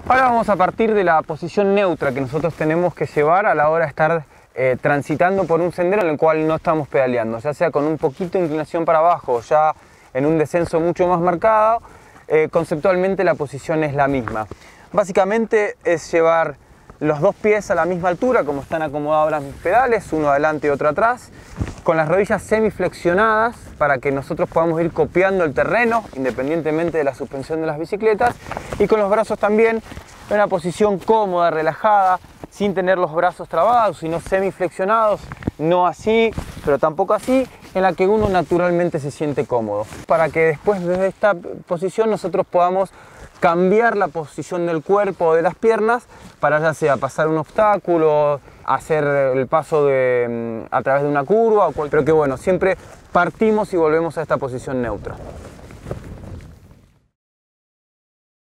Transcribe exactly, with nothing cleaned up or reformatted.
Ahora vamos a partir de la posición neutra que nosotros tenemos que llevar a la hora de estar eh, transitando por un sendero en el cual no estamos pedaleando, ya sea con un poquito de inclinación para abajo o ya en un descenso mucho más marcado. Eh, conceptualmente la posición es la misma. Básicamente es llevar los dos pies a la misma altura, como están acomodados los pedales, uno adelante y otro atrás, con las rodillas semiflexionadas para que nosotros podamos ir copiando el terreno independientemente de la suspensión de las bicicletas, y con los brazos también en una posición cómoda, relajada, sin tener los brazos trabados, sino semiflexionados, no así, pero tampoco así, en la que uno naturalmente se siente cómodo, para que después de esta posición nosotros podamos cambiar la posición del cuerpo o de las piernas para ya sea pasar un obstáculo, hacer el paso de, a través de una curva, o cual, pero que bueno, siempre partimos y volvemos a esta posición neutra.